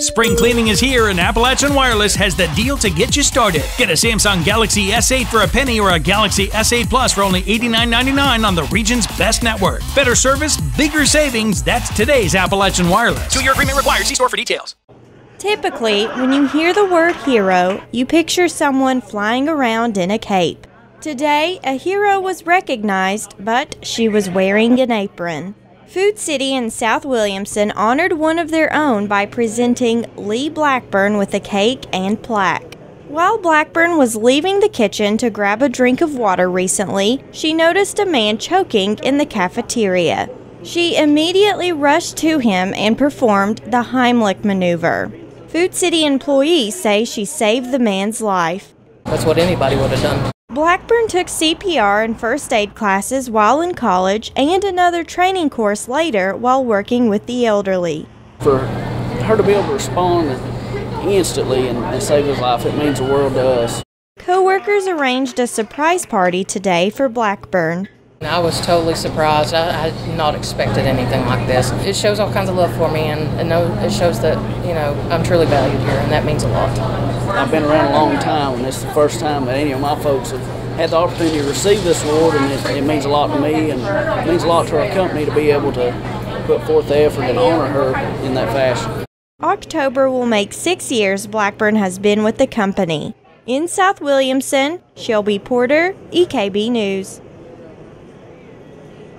Spring cleaning is here, and Appalachian Wireless has the deal to get you started. Get a Samsung Galaxy S8 for a penny or a Galaxy S8 Plus for only $89.99 on the region's best network. Better service, bigger savings. That's today's Appalachian Wireless. 2-year agreement required. See store for details. Typically, when you hear the word hero, you picture someone flying around in a cape. Today, a hero was recognized, but she was wearing an apron. Food City in South Williamson honored one of their own by presenting Lee Blackburn with a cake and plaque. While Blackburn was leaving the kitchen to grab a drink of water recently, she noticed a man choking in the cafeteria. She immediately rushed to him and performed the Heimlich maneuver. Food City employees say she saved the man's life. That's what anybody would have done. Blackburn took CPR and first aid classes while in college and another training course later while working with the elderly. For her to be able to respond instantly and save his life, it means the world to us. Co-workers arranged a surprise party today for Blackburn. I was totally surprised. I had not expected anything like this. It shows all kinds of love for me, and it shows that, I'm truly valued here, and that means a lot. I've been around a long time, and this is the first time that any of my folks have had the opportunity to receive this award, and it means a lot to me, and it means a lot to our company to be able to put forth the effort and honor her in that fashion. October will make 6 years Blackburn has been with the company. In South Williamson, Shelby Porter, EKB News.